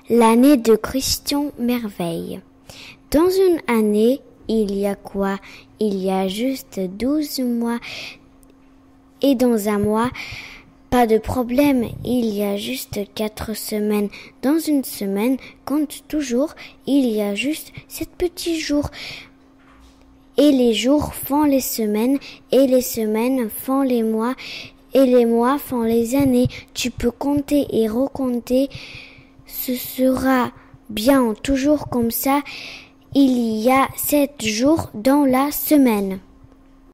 L'année de Christian Merveille. Dans une année, il y a quoi? Il y a juste 12 mois. Et dans un mois, pas de problème, il y a juste 4 semaines. Dans une semaine, compte toujours, il y a juste 7 petits jours. Et les jours font les semaines, et les semaines font les mois, et les mois font les années. Tu peux compter et recompter. Ce sera bien toujours comme ça. Il y a 7 jours dans la semaine.